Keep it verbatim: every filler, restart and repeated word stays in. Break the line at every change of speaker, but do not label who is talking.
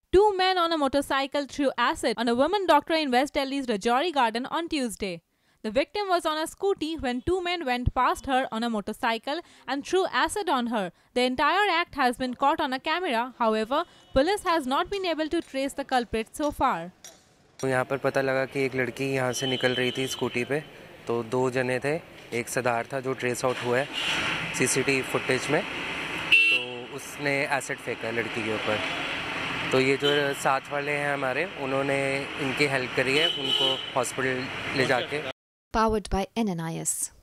Two men on a motorcycle threw acid on a woman doctor in West Delhi's Rajouri garden on Tuesday. The victim was on a scooty when two men went past her on a motorcycle and threw acid on her. The entire act has been caught on a camera. However, police has not been able to trace the culprit so far.
तो यहाँ पर पता लगा कि एक लड़की यहाँ से निकल रही थी स्कूटी पे, तो दो जने थे, एक सरदार था जो ट्रेस आउट हुआ है सीसीटीवी फुटेज में, तो उसने एसिड फेंका लड़की के ऊपर। तो ये जो साथ वाले हैं हमारे, उन्होंने इनकी हेल्प करी है, उनको हॉस्पिटल ले जाके।
Powered by N N I S